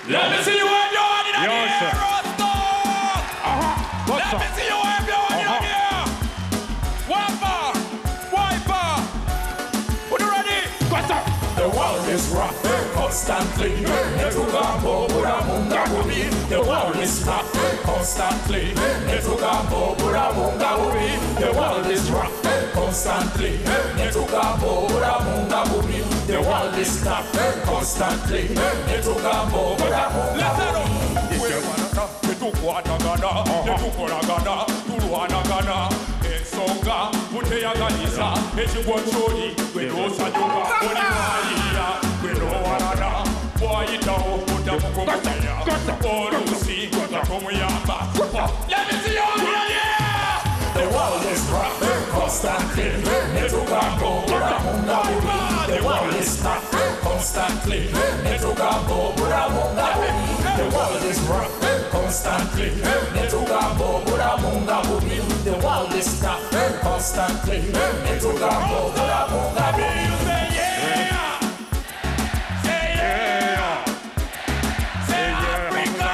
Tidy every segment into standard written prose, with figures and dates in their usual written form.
Let me see you wave your hand in the air, Rasta. Let me see you wave your hand in the air. Wiper. Put it ready. The world is rough constantly. Netugambo buramunga bubi. The world is rough constantly. Netugambo buramunga bubi. The world is rough constantly. Netugambo buramunga bubi. The world is rough constantly. Netugambo buramunga bubi. Netukoragana, Turuanagana, Ensonga, Muteyaganisa, Echigochori, Wedosanyuka, Olimaria, Wedowarana, Boyitao, Mudamukomaya, Olusi, Mudakomuyamba. Let me see you here! The world is rough constantly. Netugambo, Buramunga Bubi. The world is rough constantly. Netugambo, Buramunga Bubi. The world is rough constantly. Netugambo, Buramunga Bubi. The world is rough constantly. Netugambo, Buramunga Bubi. Say yeah. Say yeah. Say Africa.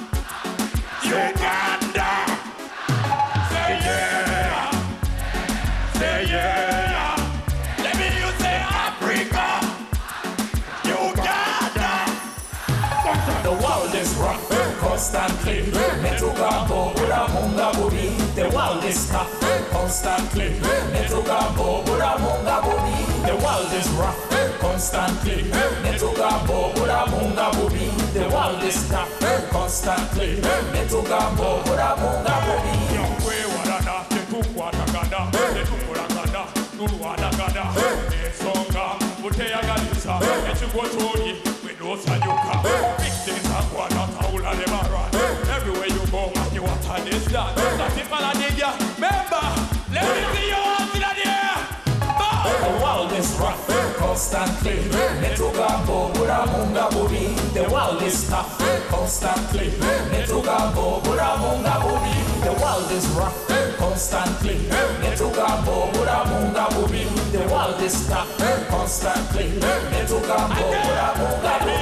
Uganda. Say yeah. Say yeah. Let me you say Africa. Uganda. The world is rough constantly. Netugambo, Buramunga Bubi. The world is tough constantly. Netugambo, Buramunga Bubi. The world is rough constantly. Netugambo, Buramunga Bubi. The world is tough constantly. Netugambo, Buramunga Bubi. Yongwe warana, netukwatagana, netukuragana, nuruanagana, Ensonga, Muteyaganisa, Echigochori, Wedosanyuka. Big things are going on, Taula Lebara. Everywhere you go, you want to this that. That's it, Maladia. Remember, let me see your hands in the air. The world is rough constantly. Netugambo, Buramunga Bubi. The world is tough constantly. Netugambo, Buramunga Bubi. The world is rough constantly. Netugambo, Buramunga Bubi. The world is tough constantly. Netugambo, Buramunga Bubi.